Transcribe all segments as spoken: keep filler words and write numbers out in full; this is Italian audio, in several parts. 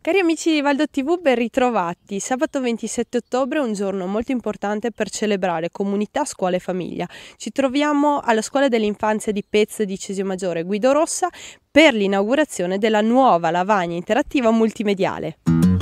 Cari amici di Valdo tivù, ben ritrovati. Sabato ventisette ottobre è un giorno molto importante per celebrare comunità, scuola e famiglia. Ci troviamo alla Scuola dell'Infanzia di Pez di Cesio Maggiore Guido Rossa per l'inaugurazione della nuova lavagna interattiva multimediale.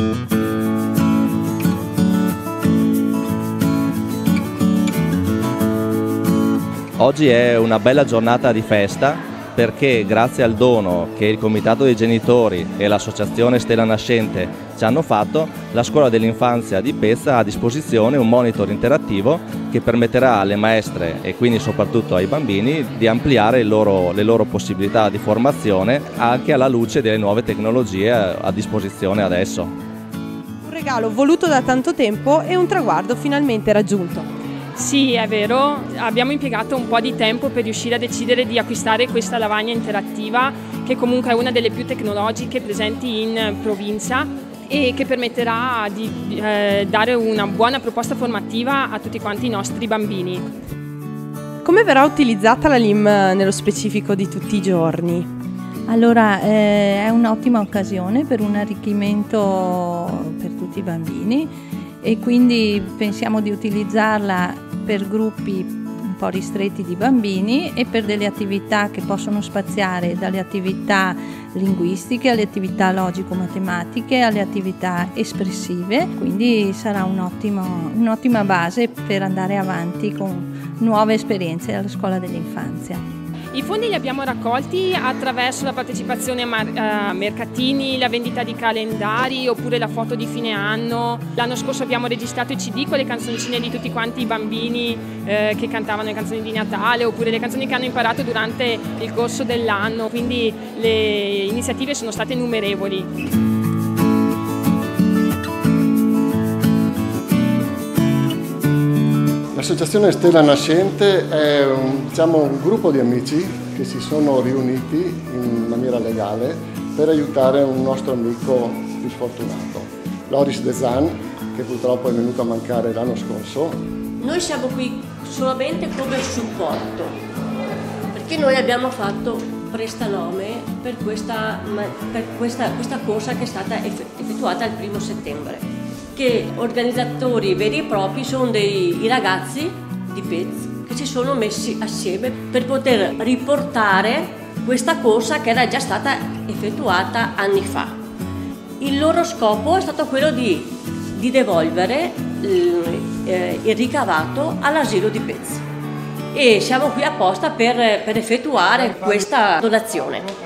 Oggi è una bella giornata di festa perché grazie al dono che il Comitato dei Genitori e l'Associazione Stella Nascente ci hanno fatto, la Scuola dell'Infanzia di Pez ha a disposizione un monitor interattivo che permetterà alle maestre e quindi soprattutto ai bambini di ampliare il loro, le loro possibilità di formazione anche alla luce delle nuove tecnologie a disposizione adesso. Un regalo voluto da tanto tempo e un traguardo finalmente raggiunto. Sì, è vero, abbiamo impiegato un po' di tempo per riuscire a decidere di acquistare questa lavagna interattiva, che comunque è una delle più tecnologiche presenti in provincia e che permetterà di eh, dare una buona proposta formativa a tutti quanti i nostri bambini. Come verrà utilizzata la L I M nello specifico di tutti i giorni? Allora, eh, è un'ottima occasione per un arricchimento per tutti i bambini e quindi pensiamo di utilizzarla per gruppi un po' ristretti di bambini e per delle attività che possono spaziare dalle attività linguistiche alle attività logico-matematiche alle attività espressive, quindi sarà un'ottima, un'ottima base per andare avanti con nuove esperienze alla scuola dell'infanzia. I fondi li abbiamo raccolti attraverso la partecipazione a mercatini, la vendita di calendari oppure la foto di fine anno. L'anno scorso abbiamo registrato i C D con le canzoncine di tutti quanti i bambini eh, che cantavano le canzoni di Natale oppure le canzoni che hanno imparato durante il corso dell'anno, quindi le iniziative sono state innumerevoli. L'associazione Stella Nascente è un, diciamo, un gruppo di amici che si sono riuniti in maniera legale per aiutare un nostro amico più sfortunato, Loris De Zan, che purtroppo è venuto a mancare l'anno scorso. Noi siamo qui solamente come supporto, perché noi abbiamo fatto prestanome per questa, per questa, questa corsa che è stata effettuata il primo settembre. Che organizzatori veri e propri sono dei i ragazzi di Pez che si sono messi assieme per poter riportare questa corsa che era già stata effettuata anni fa. Il loro scopo è stato quello di, di devolvere il, eh, il ricavato all'asilo di Pez e siamo qui apposta per, per effettuare questa donazione.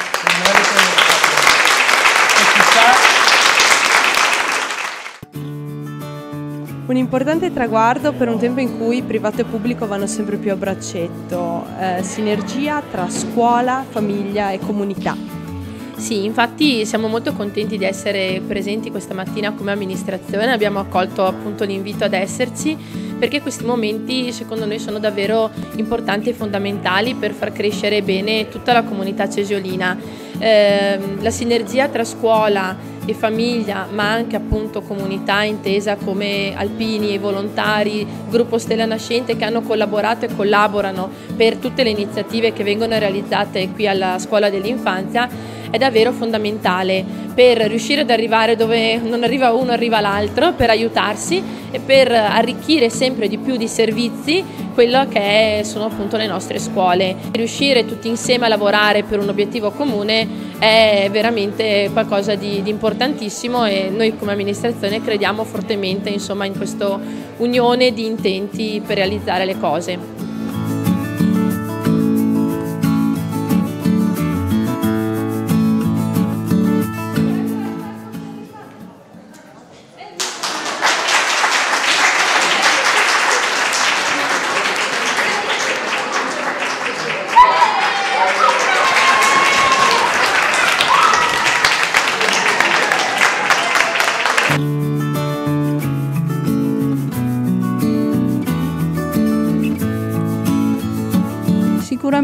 Un importante traguardo per un tempo in cui privato e pubblico vanno sempre più a braccetto, eh, sinergia tra scuola, famiglia e comunità. Sì, infatti siamo molto contenti di essere presenti questa mattina come amministrazione, abbiamo accolto appunto l'invito ad esserci perché questi momenti secondo noi sono davvero importanti e fondamentali per far crescere bene tutta la comunità cesiolina. Eh, la sinergia tra scuola e famiglia, ma anche appunto comunità intesa come alpini e volontari, gruppo Stella Nascente che hanno collaborato e collaborano per tutte le iniziative che vengono realizzate qui alla Scuola dell'Infanzia, è davvero fondamentale per riuscire ad arrivare dove non arriva uno, arriva l'altro, per aiutarsi e per arricchire sempre di più di servizi quello che è, sono appunto le nostre scuole. Riuscire tutti insieme a lavorare per un obiettivo comune è veramente qualcosa di, di importantissimo e noi come amministrazione crediamo fortemente insomma, in questa unione di intenti per realizzare le cose.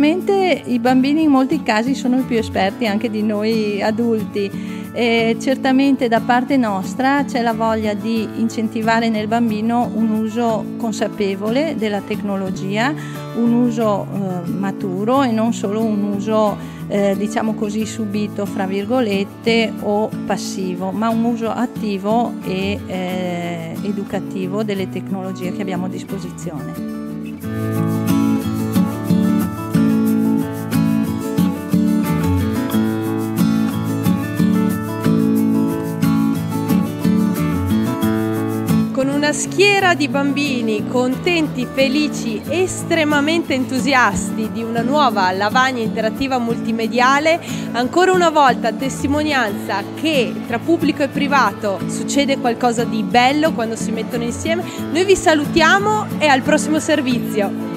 sicuramente i bambini in molti casi sono i più esperti anche di noi adulti. E certamente da parte nostra c'è la voglia di incentivare nel bambino un uso consapevole della tecnologia, un uso eh, maturo e non solo un uso eh, diciamo così subito fra virgolette o passivo, ma un uso attivo e eh, educativo delle tecnologie che abbiamo a disposizione. Con una schiera di bambini contenti, felici, estremamente entusiasti di una nuova lavagna interattiva multimediale, ancora una volta testimonianza che tra pubblico e privato succede qualcosa di bello quando si mettono insieme. Noi vi salutiamo e al prossimo servizio.